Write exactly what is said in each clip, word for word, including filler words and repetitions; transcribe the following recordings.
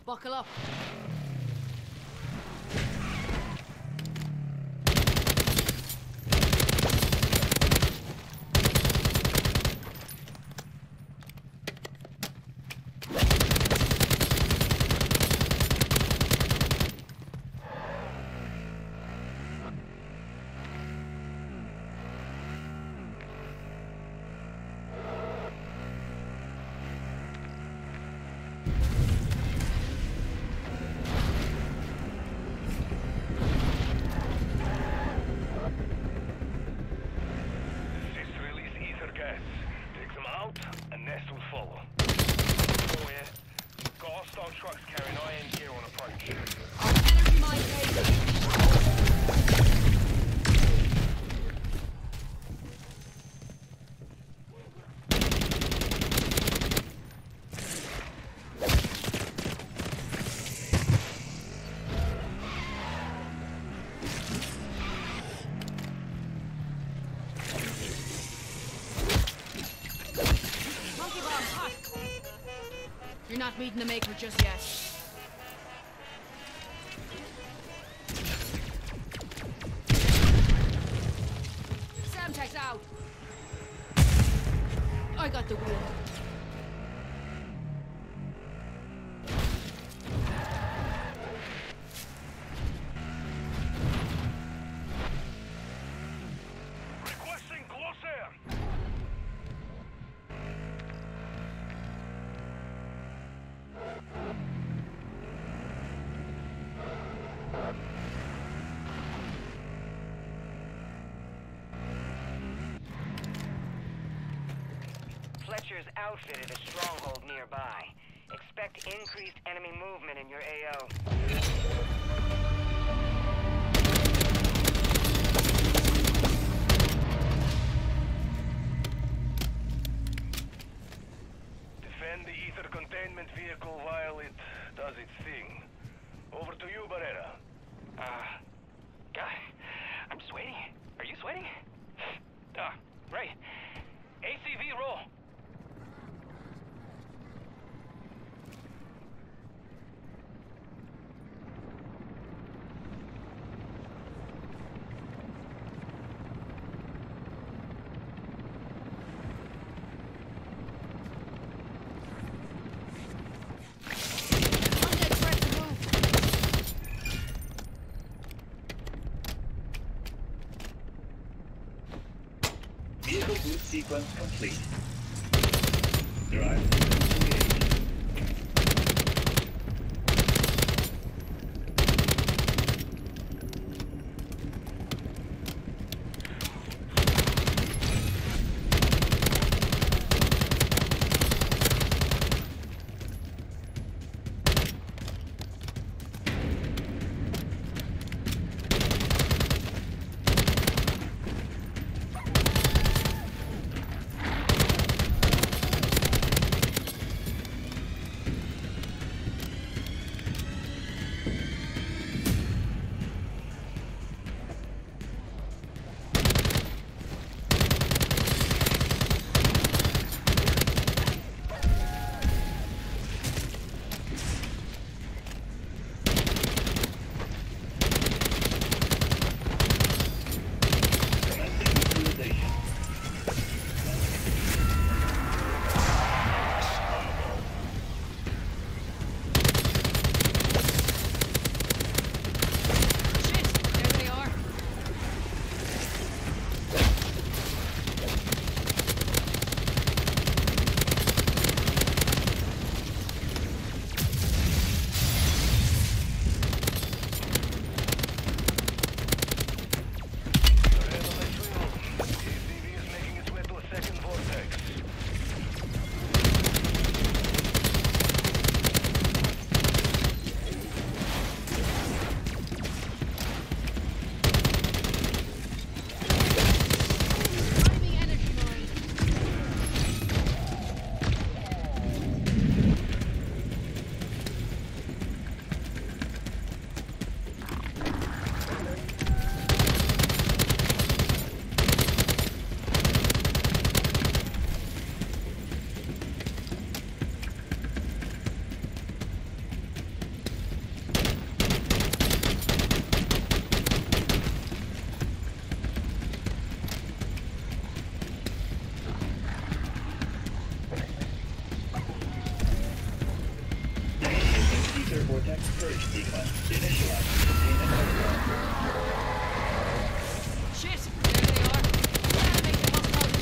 Buckle up. You're not meeting the maker just yet. Samtec's out. I got the wheel. Requesting close air. Fletcher's outfitted a stronghold nearby. Expect increased enemy movement in your A O. Defend the ether containment vehicle while it does its thing. Over to you, Barrera. Uh, God, I'm sweating. Are you sweating? Uh, right. A C V roll. Vehicle boot sequence complete. Drive. sequence initialized. Containment confirmed. Shit! There they are. Gotta make them hostile.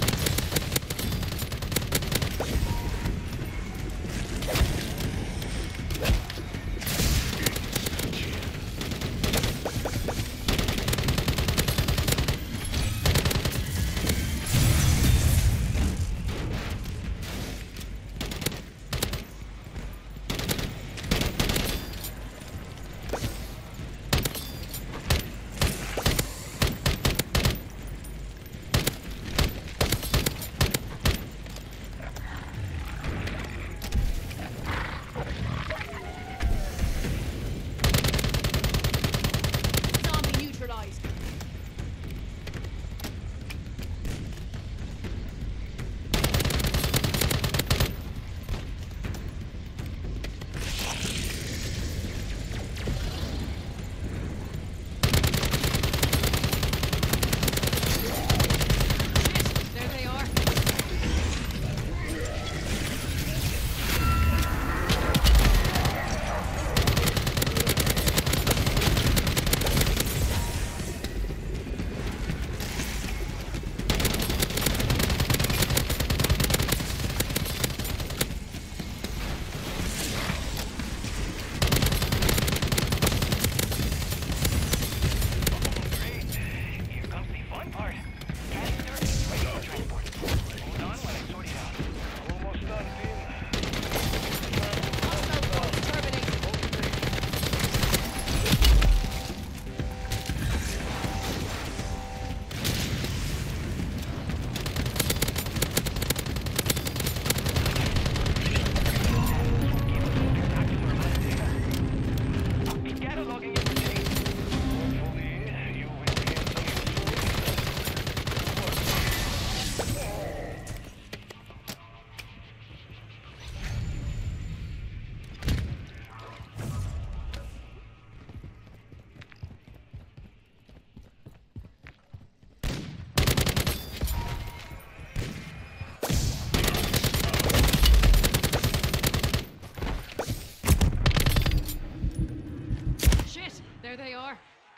Zombie neutralized. Shit! There they are. Great. Here comes the fun part. Canister, ready for transport. Hold on while I sort it out. Almost done, team. Hostile force terminated. Cataloging is today. Hopefully, you will be in some useful. Shit! There they are.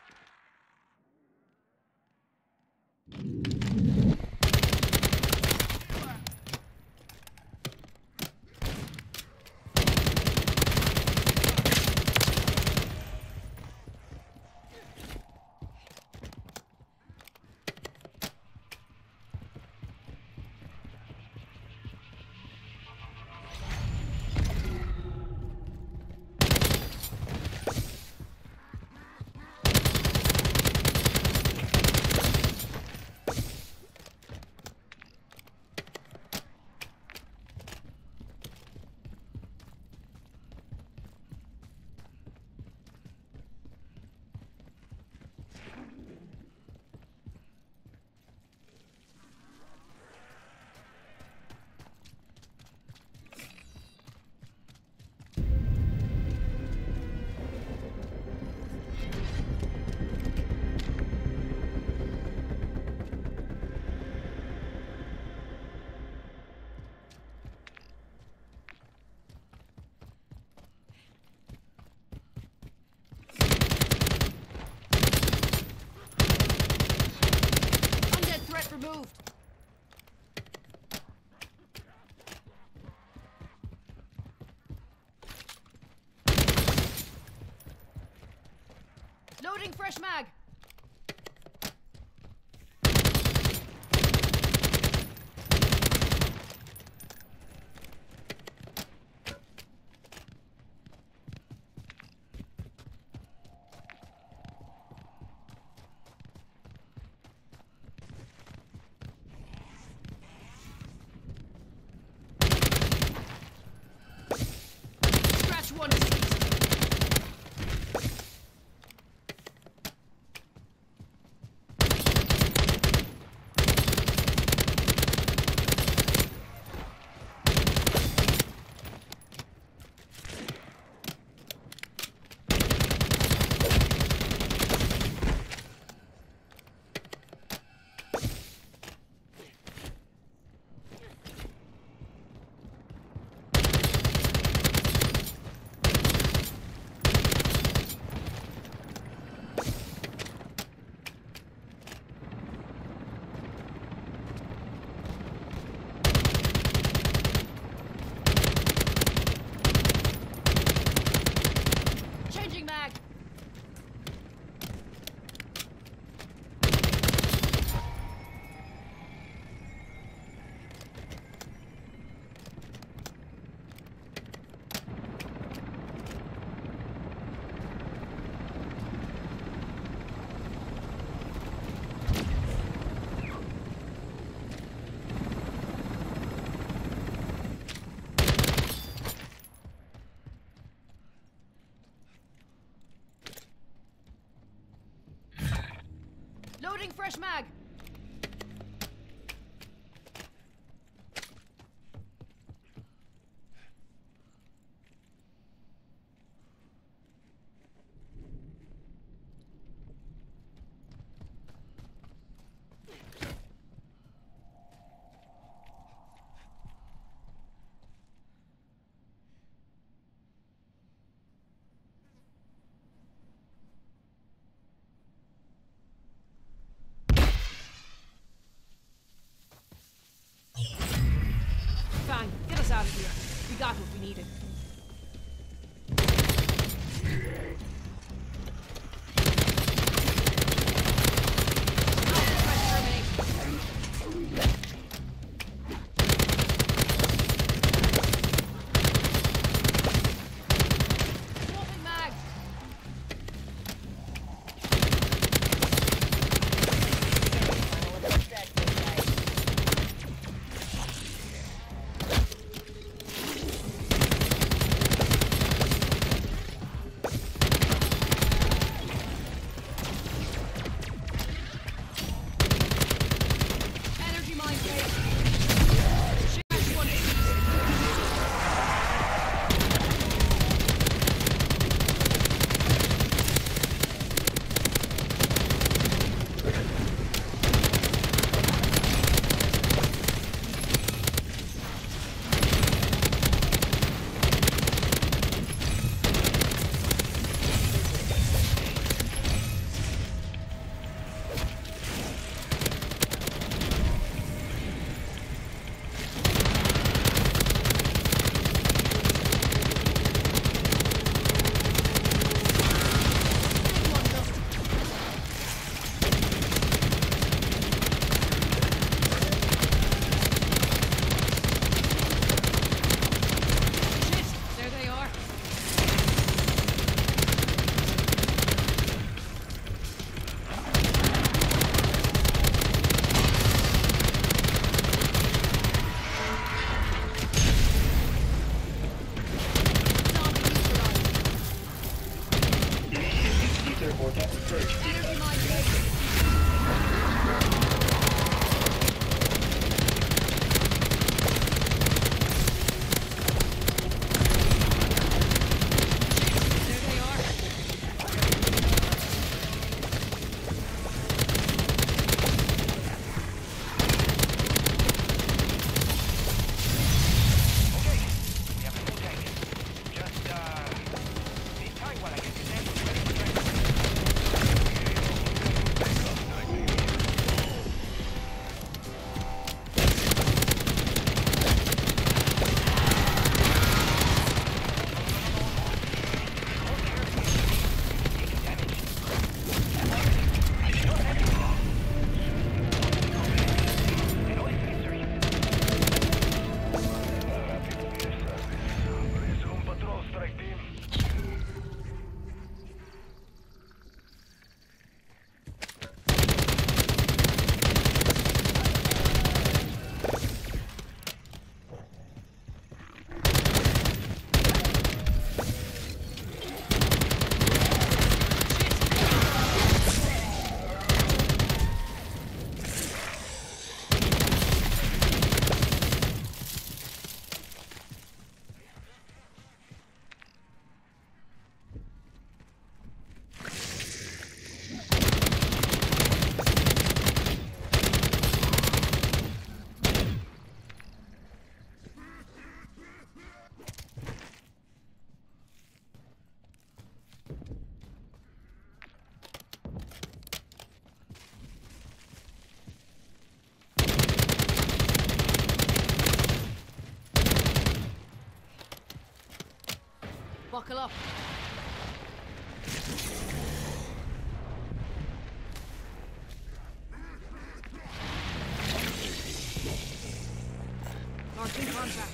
Undead threat removed. Loading fresh mag. Scratch one is seized. fresh mag! Fine, get us out of here. We got what we needed. Swapping mags! Energy mine safe. Shit, one is- Shit, there they are. Zombie neutralized. Initiating ether vortex purge. Energy mine safe. There they are. Okay, we have a full tank. Just, uh, sit tight while I get the samples ready for transport. Resume patrol, strike team. Buckle up. Marking contract.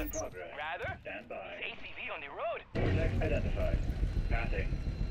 in progress. Rather? Stand by. A C V on the road. Vortex identified. Passing.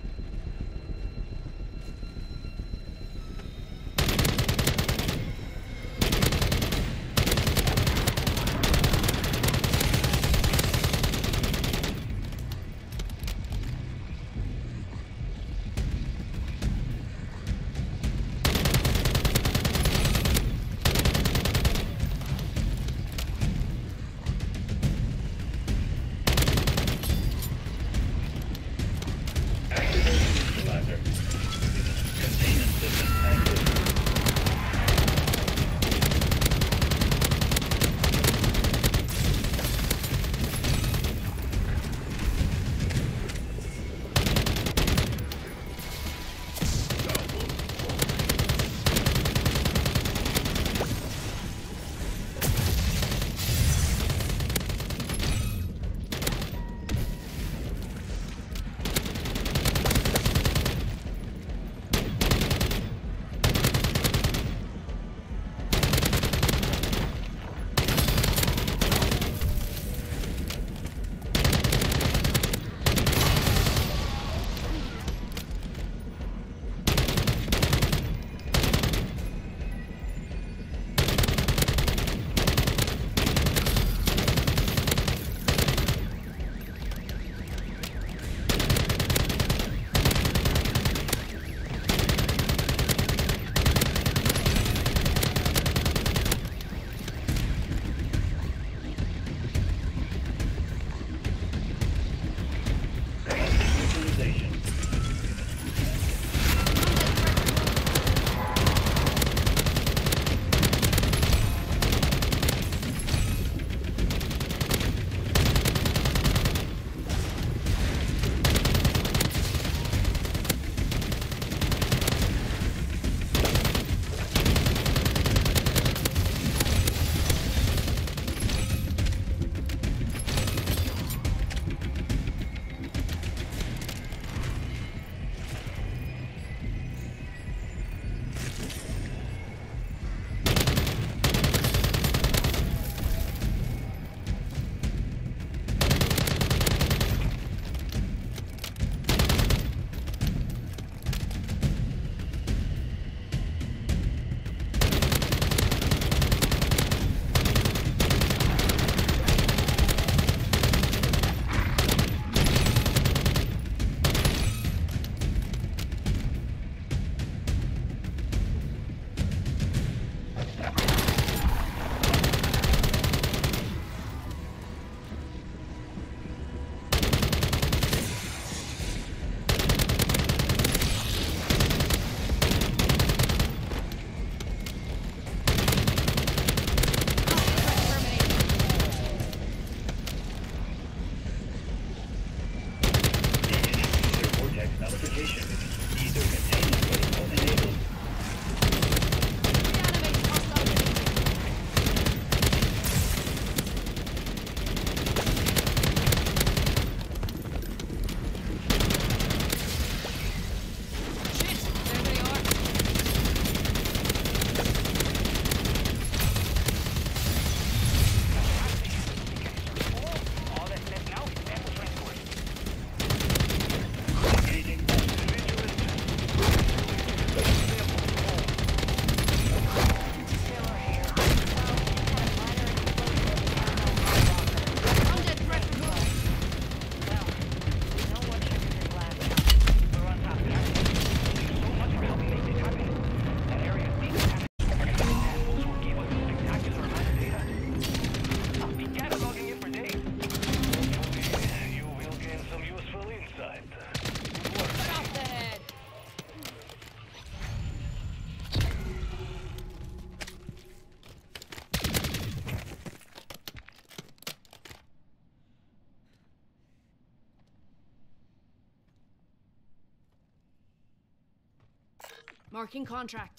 Marking contract.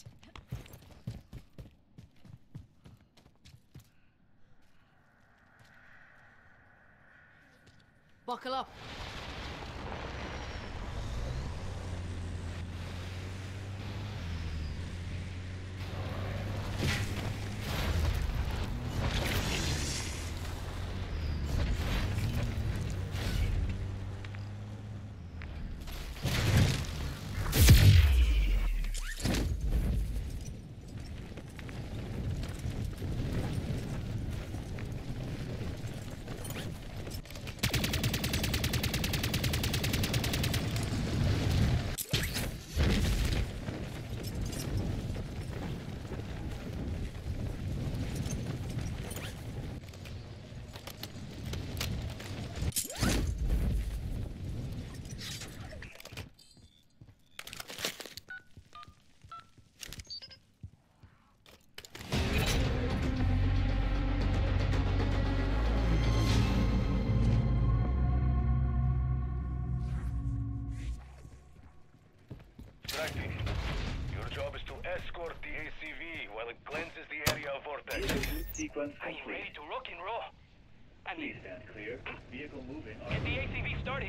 Buckle up. sequence Are you complete. ready to rock and roll? I Please mean, stand clear. Vehicle moving get on. the A C V started.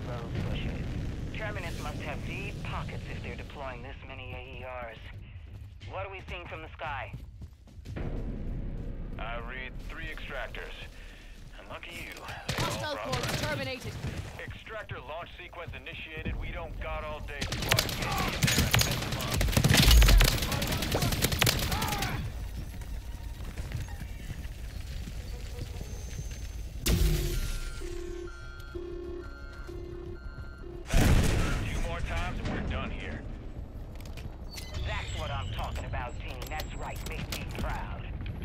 road pushers. Terminus must have deep pockets if they're deploying this many A E Rs. What are we seeing from the sky? I read three extractors. And lucky you, they all Hostile brought force friends. terminated. Extractor launch sequence initiated. We don't got all day to watch. Get in there and set them up. Two more times and we're done here. That's what I'm talking about, team. That's right. Make me proud.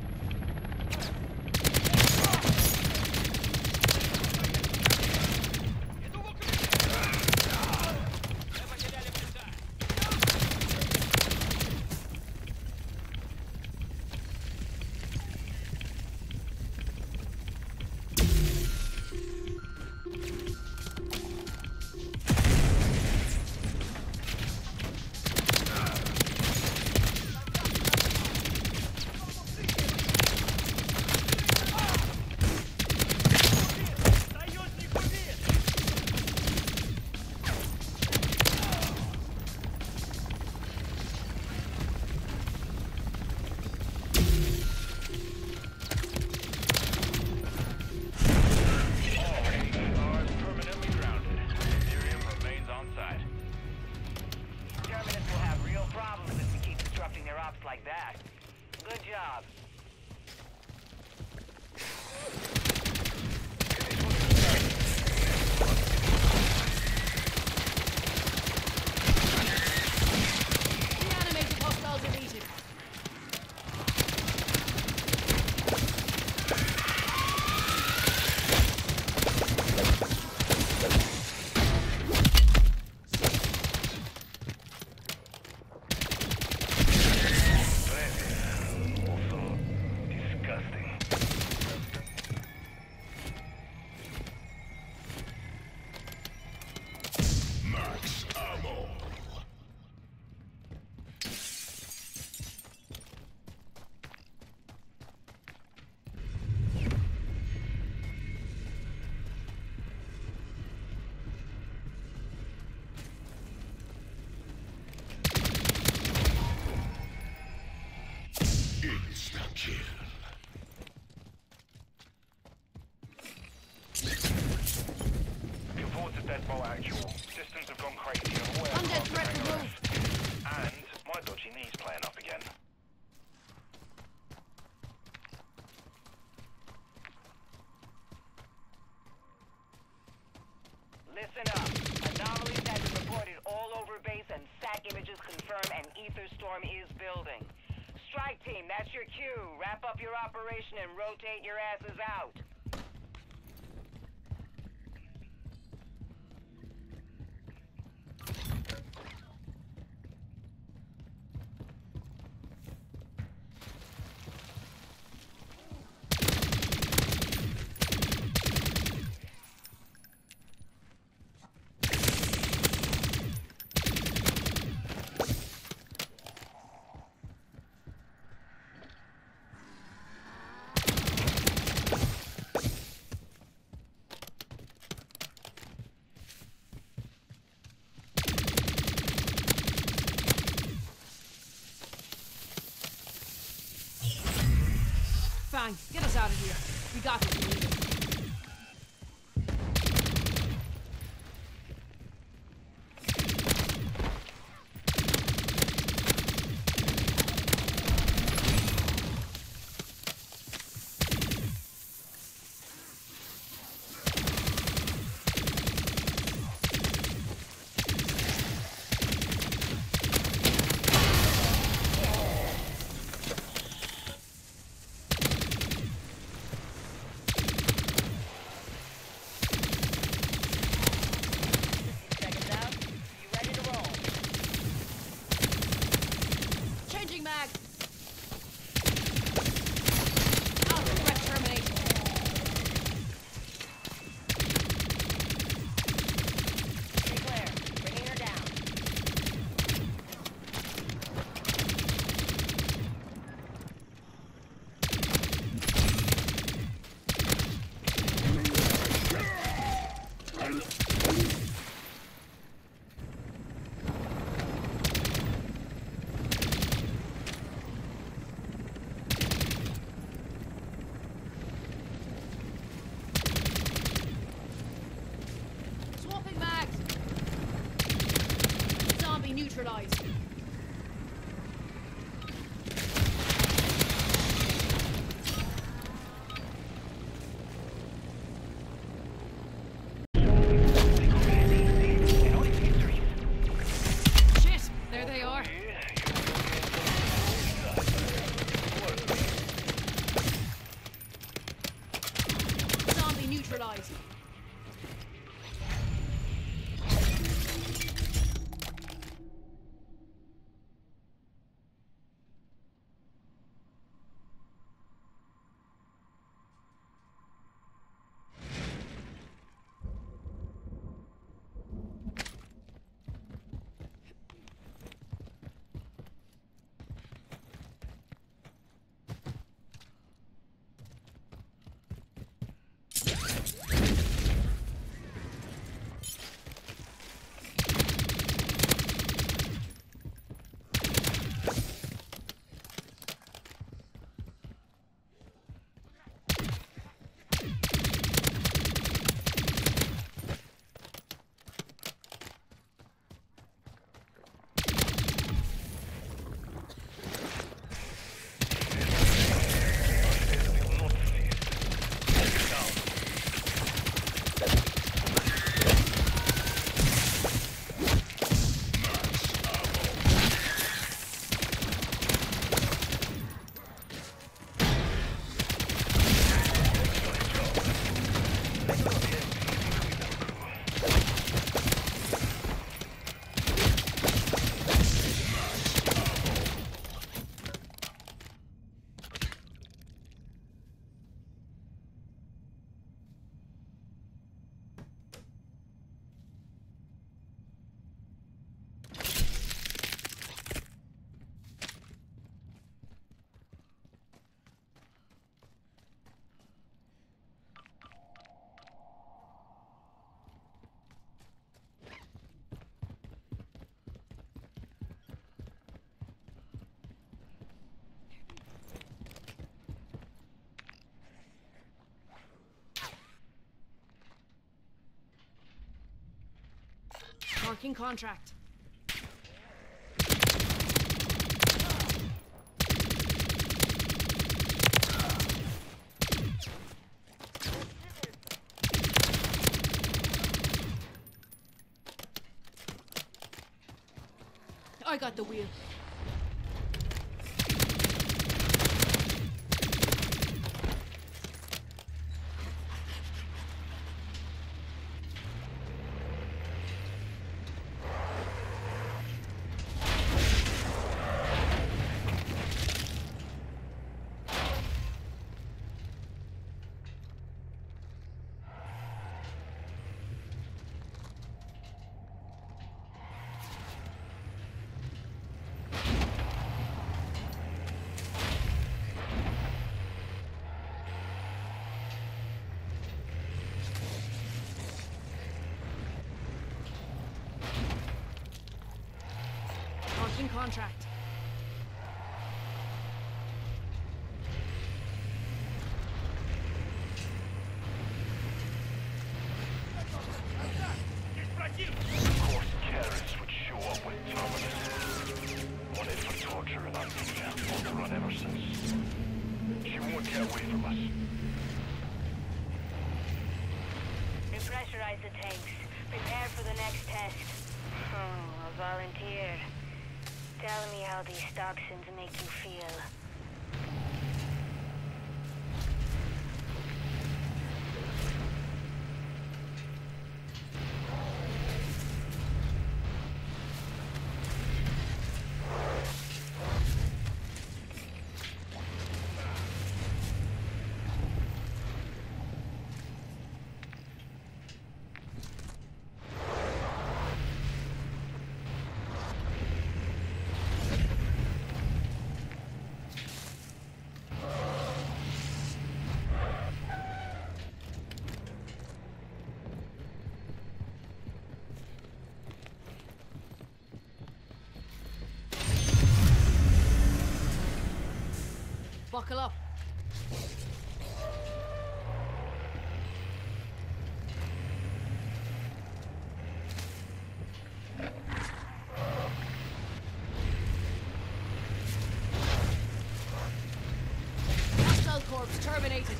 Like that. Good job. Reanimated hostile deleted. Deadbolt actual. Systems have gone crazy and way Undead across the threat hangar. removed. And my dodgy knee's playing up again. Listen up. Anomalies have been reported all over base and S A C images confirm an ether storm is building. Strike team, that's your cue. Wrap up your operation and rotate your asses out. Fine, get us out of here. We got what we needed. Marking contract. I got the wheel. Marking contract. Of course, Karis would show up with Terminus. Wanted for torture and amnesia. On the run ever since. She won't get away from us. Repressurize the tanks. Prepare for the next test. Oh, a volunteer. Tell me how these toxins make you feel. Buckle up. Hostile corps terminated.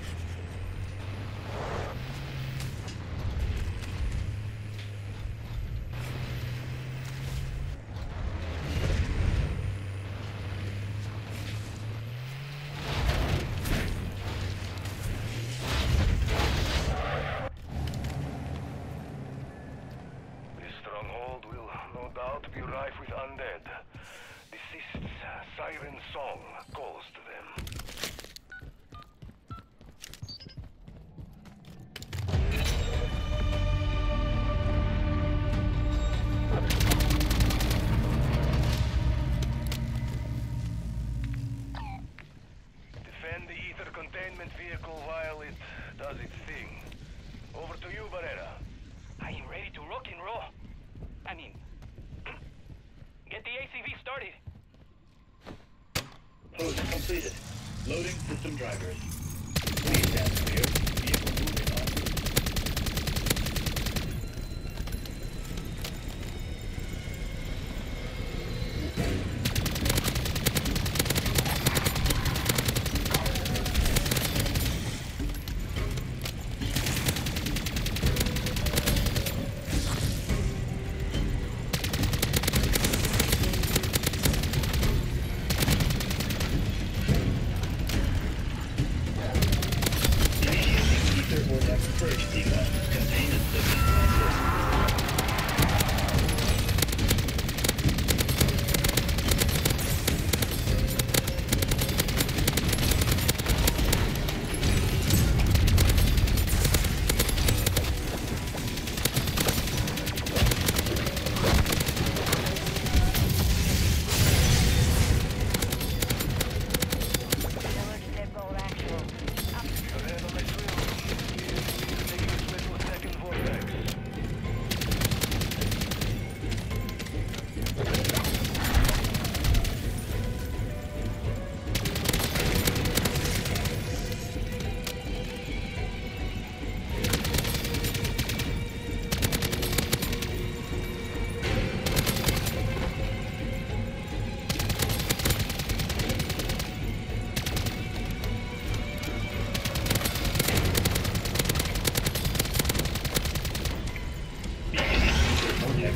Be rife with undead. Deceased's siren song calls to them. Defend the ether containment vehicle while it does its thing. Over to you, Barrera. I am ready to rock and roll. I mean, get the A C V started. Host completed. Loading system drivers. Please stand clear. Vehicle moving en route.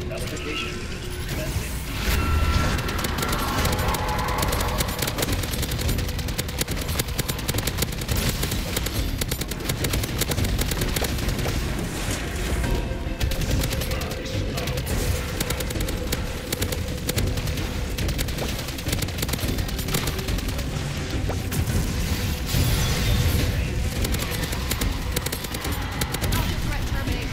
Nullification commencing. Threat terminated.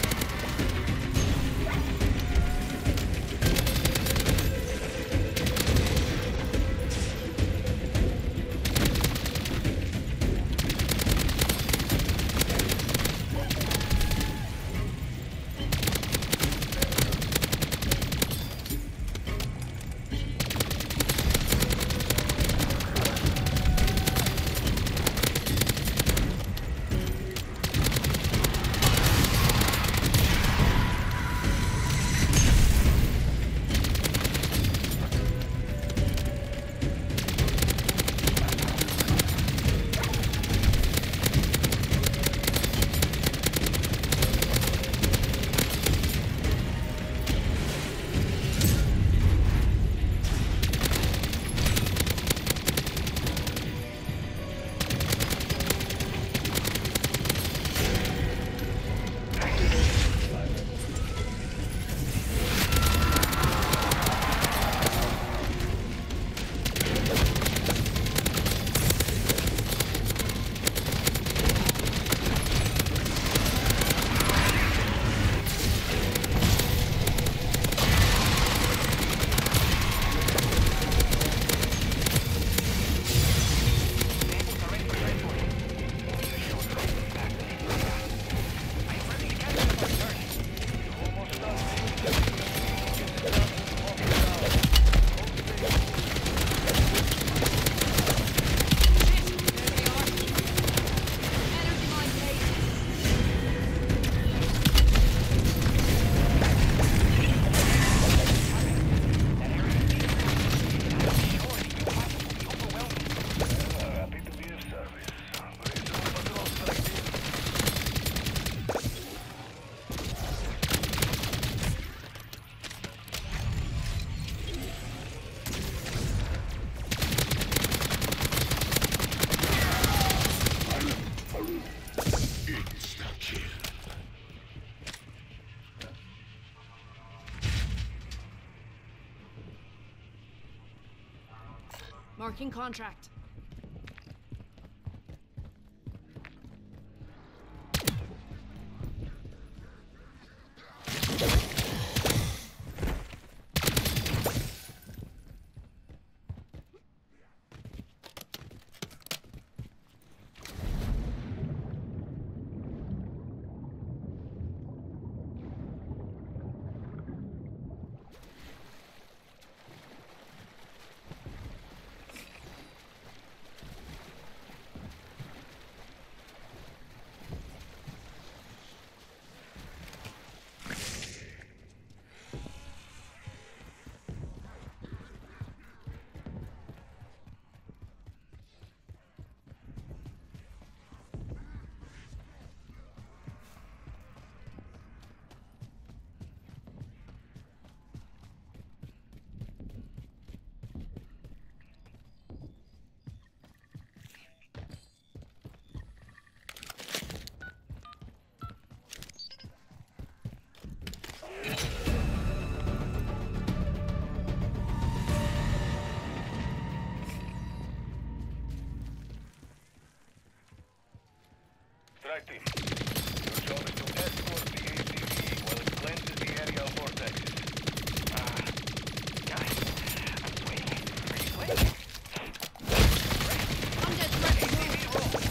Marking contract. Strike team. Your job is to escort the A T V while it cleanses the aerial vortexes. Uh, guys, I'm waiting. Are you waiting? Under threat zone.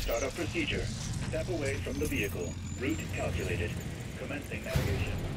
Startup procedure. Step away from the vehicle. Route calculated. Commencing navigation.